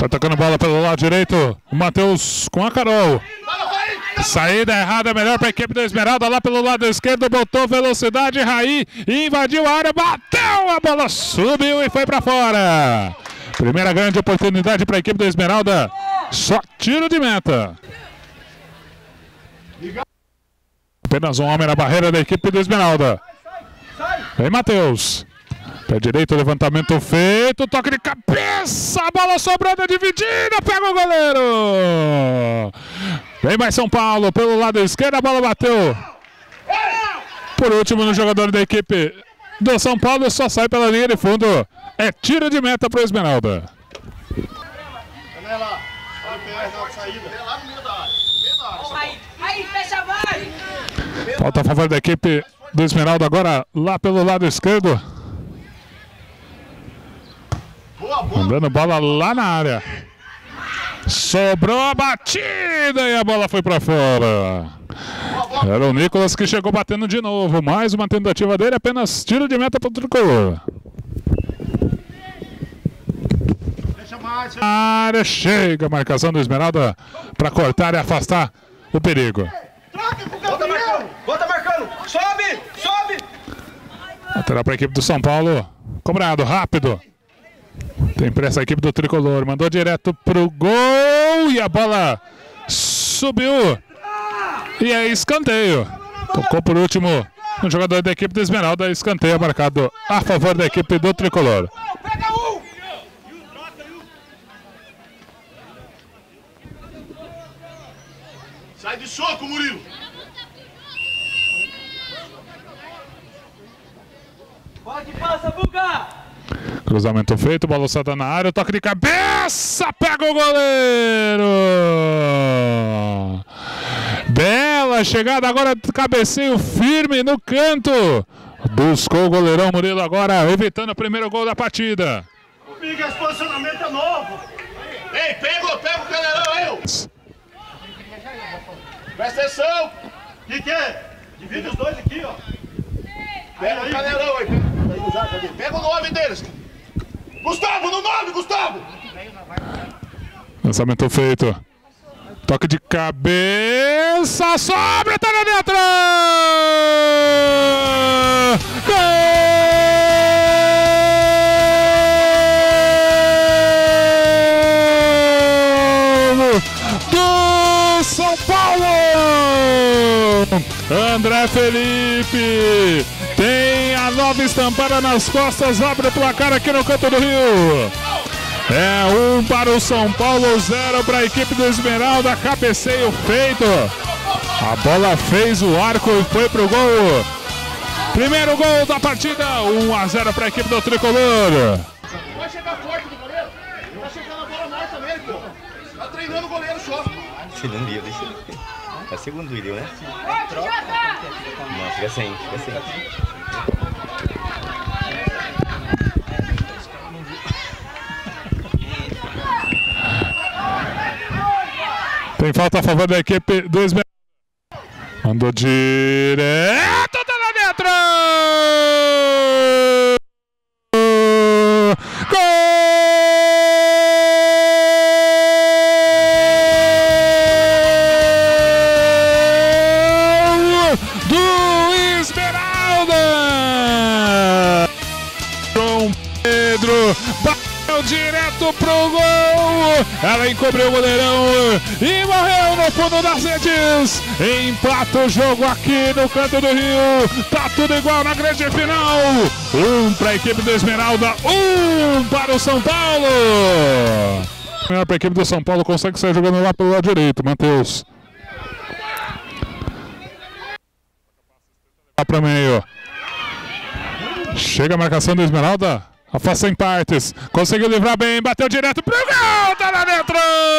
Sai tocando bola pelo lado direito. O Matheus com a Carol. Saída errada, melhor para a equipe do Esmeralda. Lá pelo lado esquerdo, botou velocidade. Raí invadiu a área, bateu, a bola subiu e foi para fora. Primeira grande oportunidade para a equipe do Esmeralda. Só tiro de meta. Apenas um homem na barreira da equipe do Esmeralda. Vem Matheus. Pé direito, levantamento feito. Toque de cabeça. A bola sobrando, dividida. Pega o goleiro. Vem mais São Paulo. Pelo lado esquerdo, a bola bateu. Por último, no jogador da equipe do São Paulo, só sai pela linha de fundo. É tiro de meta para o Esmeralda. Falta a favor da equipe do Esmeralda agora lá pelo lado esquerdo. Mandando bola lá na área. Sobrou a batida e a bola foi para fora. Era o Nicolas que chegou batendo de novo. Mais uma tentativa dele, apenas tiro de meta para o tricolor. A área chega, a marcação do Esmeralda para cortar e afastar o perigo. Bota marcando, sobe, sobe. Lateral para a equipe do São Paulo. Cobrado, rápido. Tem pressa a equipe do tricolor. Mandou direto pro gol e a bola subiu. E é escanteio. Tocou por último no jogador da equipe do Esmeralda. Escanteio marcado a favor da equipe do tricolor. Sai de soco, Murilo! Bola que passa, Buga! Cruzamento feito, bola lançada na área, toque de cabeça, pega o goleiro! Bela chegada agora, cabeceio firme no canto. Buscou o goleirão Murilo agora, evitando o primeiro gol da partida. O Biga, esse posicionamento é novo! Ei, pega o goleirão aí! Presta atenção! O que é? Divide os dois aqui, ó. Pega o canelão aí. Pega o nome deles. Gustavo, no nome, Gustavo! Lançamento feito. Toque de cabeça, sobra, tá na dentro! Gol do São Paulo! André Felipe tem a nova estampada nas costas, abre o placar aqui no canto do Rio. É 1 para o São Paulo, 0 para a equipe do Esmeralda, cabeceio feito. A bola fez o arco e foi pro gol. Primeiro gol da partida, 1-0 para a equipe do tricolor. Vai chegar forte do goleiro. Tá chegando a bola mais também, pô. Tá treinando o goleiro só. Se não deu, deixa ele. É o segundo vídeo, né? Não, fica sem, fica sem. Tem falta a favor da equipe do Esmeralda. Mandou direto, tá lá dentro! Gol do Esmeralda! João Pedro bateu direto pro gol! Ela encobriu o goleirão e morreu no fundo das redes. Empata o jogo aqui no canto do Rio. Tá tudo igual na grande final. 1 para a equipe do Esmeralda, 1 para o São Paulo. Melhor para a equipe do São Paulo, consegue sair jogando lá pelo lado direito, Matheus. Lá para meio. Chega a marcação do Esmeralda. Afasta em partes, conseguiu livrar bem, bateu direto pro gol, tá lá dentro!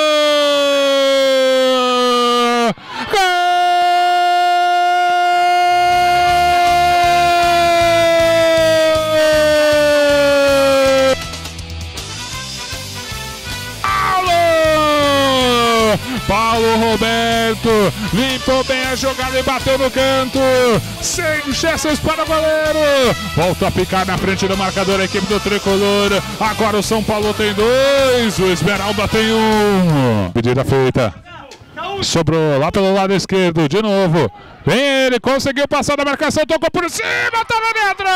Gol Paulo Roberto limpou bem a jogada e bateu no canto. sem chances para o goleiro. Volta a picar na frente do marcador a equipe do Tricolor. Agora o São Paulo tem 2, o Esmeralda tem 1. Pedida feita. Sobrou lá pelo lado esquerdo, de novo. Vem ele, conseguiu passar da marcação, tocou por cima, tá lá dentro!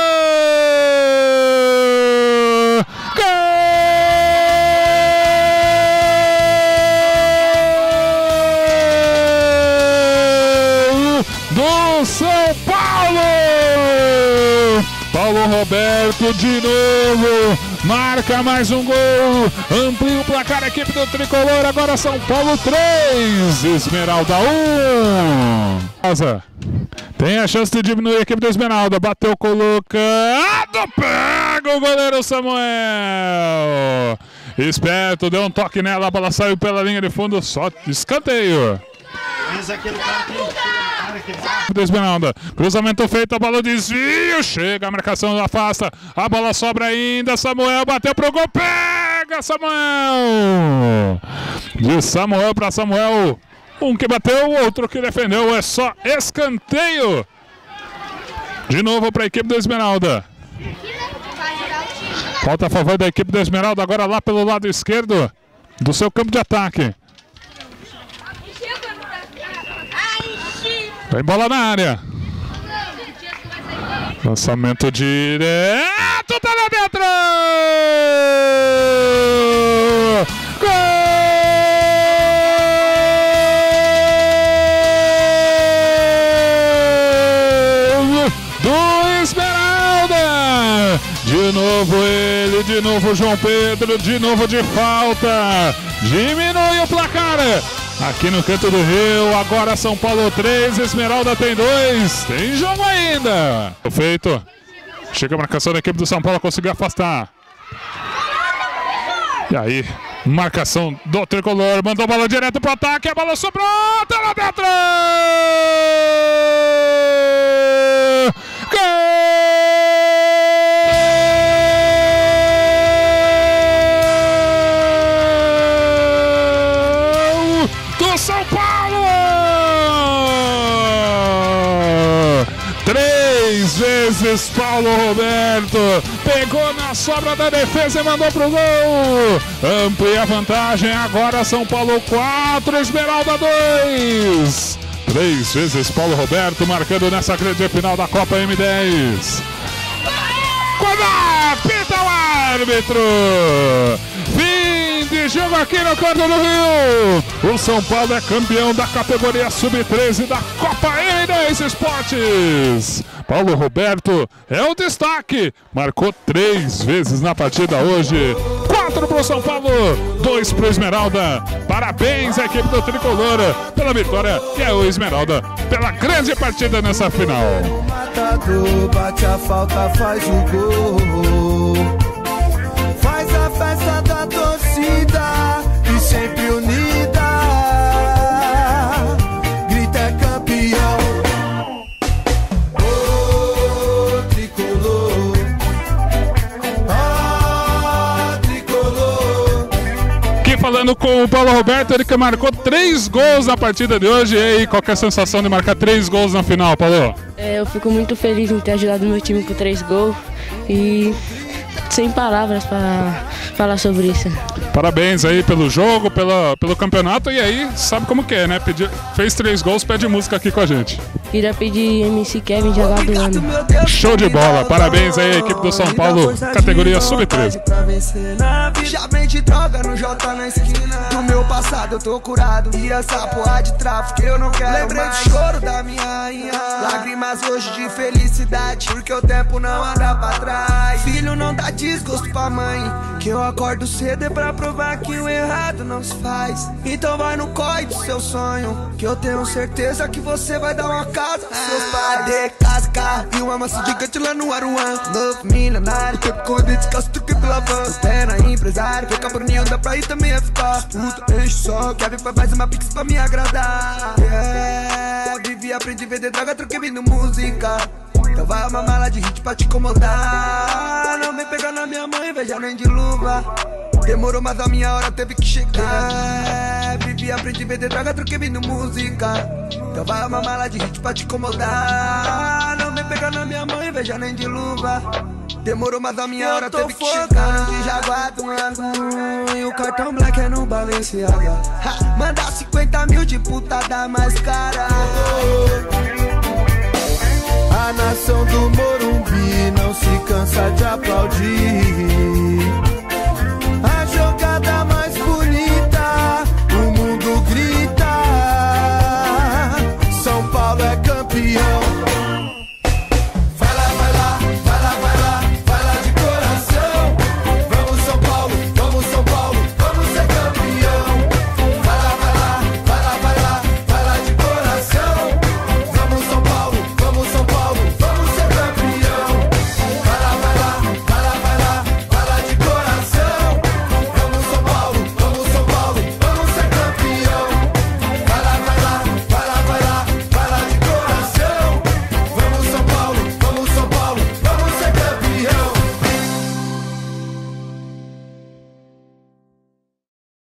Gol do São Paulo! Paulo Roberto de novo, marca mais um gol, amplia o placar a equipe do Tricolor, agora São Paulo 3, Esmeralda 1. Tem a chance de diminuir a equipe do Esmeralda, bateu colocado, pega o goleiro Samuel. Esperto, deu um toque nela, a bola saiu pela linha de fundo, só escanteio. Do Esmeralda, cruzamento feito, a bola desvio, chega, a marcação afasta, a bola sobra ainda, Samuel bateu pro gol, pega Samuel! De Samuel para Samuel, um que bateu, o outro que defendeu, é só escanteio. De novo para a equipe do Esmeralda. Falta a favor da equipe do Esmeralda, agora lá pelo lado esquerdo do seu campo de ataque. Vem bola na área. Lançamento direto, tá lá dentro! Gol do Esmeralda! De novo ele, de novo João Pedro, de novo de falta. Diminui o placar. Aqui no canto do Rio, agora São Paulo 3, Esmeralda tem 2, tem jogo ainda. Feito, chega a marcação da equipe do São Paulo, conseguiu afastar. E aí, marcação do Tricolor, mandou a bola direto pro ataque, a bola sobrou, tá lá dentro! São Paulo! 3 vezes Paulo Roberto pegou na sobra da defesa e mandou pro gol. Amplia a vantagem, agora São Paulo 4, Esmeralda 2. 3 vezes Paulo Roberto marcando nessa grande final da Copa M10. Quando apita o árbitro! Fim de jogo aqui no canto do Rio. O São Paulo é campeão da categoria Sub-13 da Copa M10 Esportes. Paulo Roberto é o destaque. Marcou 3 vezes na partida hoje. 4 para o São Paulo, 2 para o Esmeralda. Parabéns à equipe do Tricolor pela vitória e é o Esmeralda pela grande partida nessa final. Bate a falta, faz o gol. Faz a festa da torcida e sempre unida. Grita é campeão. Oh, Tricolor. Ah, Tricolor. Aqui falando com o Paulo Roberto, ele que marcou 3 gols na partida de hoje. E aí, qual que é a sensação de marcar 3 gols na final, Paulo? Eu fico muito feliz em ter ajudado meu time com 3 gols e sem palavras para falar sobre isso. Parabéns aí pelo jogo, pelo campeonato, e aí sabe como que é, né? Fez 3 gols, pede música aqui com a gente. Queria pedir MC Kevin de H do ano. Show de bola, parabéns aí à equipe do São Paulo, categoria Sub-13. Já vende droga no J na esquina. Do meu passado eu tô curado e essa porra de tráfico eu não quero. Lembrei do choro da minha rainha, lágrimas hoje de felicidade, porque o tempo não anda pra trás. Filho não dá desgosto pra mãe, que eu acordo cedo é pra provar que o errado não se faz. Então vai no corre do seu sonho, que eu tenho certeza que você vai dar uma casa aos seus pais. De casa, carro e uma massa gigante lá no Aruan. Novo milionário, que corre descalço do que pela van. Pena empresário, vê cabroninho, dá pra ir também a ficar. Puta, enche só, quer vir pra mais uma pix pra me agradar. Vivi, aprendi a vender droga, troquei vindo música. Então vai uma mala de hit pra te incomodar. Não vem pegar na minha mãe, veja nem de luva. Demorou, mas a minha hora teve que chegar. Vivi, aprendi a vender droga, troquei vindo música. Então vai uma mala de hit pra te incomodar. Não vem pegar na minha mão, inveja nem de luva. Demorou, mas a minha hora teve que chegar. De Jaguar do Angu, e o cartão black é no Balenciaga. Mandar 50 mil de putada mais cara. A nação do Morumbi não se cansa de aplaudir.